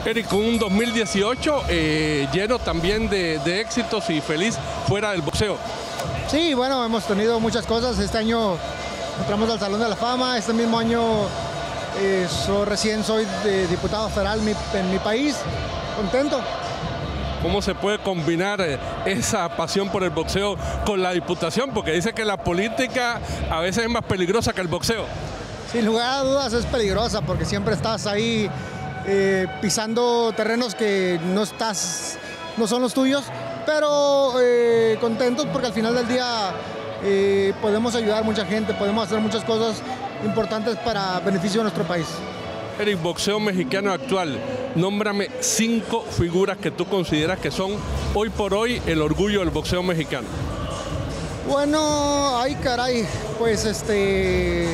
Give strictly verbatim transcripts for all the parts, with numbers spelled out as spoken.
Eric, un dos mil dieciocho eh, lleno también de, de éxitos y feliz fuera del boxeo. Sí, bueno, hemos tenido muchas cosas. Este año entramos al Salón de la Fama. Este mismo año eh, so, recién soy de diputado federal mi, en mi país. Contento. ¿Cómo se puede combinar eh, esa pasión por el boxeo con la diputación? Porque dice que la política a veces es más peligrosa que el boxeo. Sin lugar a dudas es peligrosa porque siempre estás ahí eh, pisando terrenos que no estás, no son los tuyos, pero eh, contentos porque al final del día eh, podemos ayudar a mucha gente, podemos hacer muchas cosas importantes para beneficio de nuestro país. Eric, boxeo mexicano actual, nómbrame cinco figuras que tú consideras que son hoy por hoy el orgullo del boxeo mexicano. Bueno, ay caray, pues este...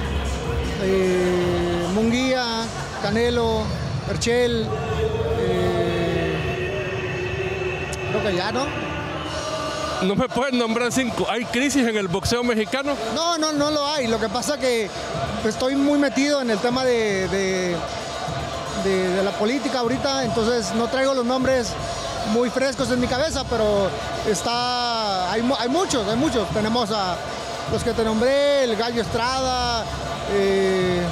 Eh, Munguía, Canelo, Berchel, eh, creo que ya, ¿no? No me puedes nombrar cinco. ¿Hay crisis en el boxeo mexicano? No, no, no lo hay. Lo que pasa que pues, estoy muy metido en el tema de, de, de, de la política ahorita, entonces no traigo los nombres muy frescos en mi cabeza, pero está, hay, hay muchos, hay muchos. Tenemos a los que te nombré, el Gallo Estrada, eh,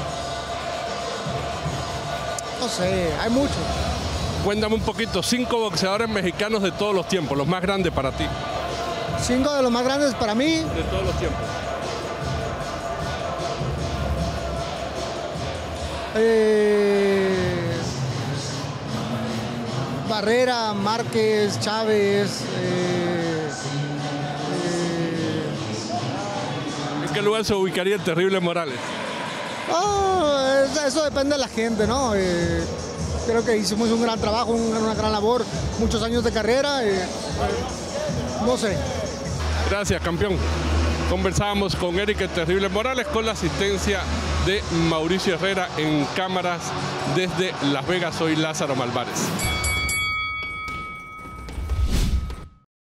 no sé, hay muchos. Cuéntame un poquito, cinco boxeadores mexicanos de todos los tiempos, los más grandes para ti. Cinco de los más grandes para mí. De todos los tiempos. Eh, Barrera, Márquez, Chávez. Eh, eh. ¿En qué lugar se ubicaría el Terrible Morales? Oh, eso depende de la gente, ¿no? Eh, creo que hicimos un gran trabajo, una gran labor, muchos años de carrera. Eh, no sé. Gracias, campeón. Conversábamos con Eric el Terrible Morales con la asistencia de Mauricio Herrera en cámaras desde Las Vegas. Soy Lázaro Malvares.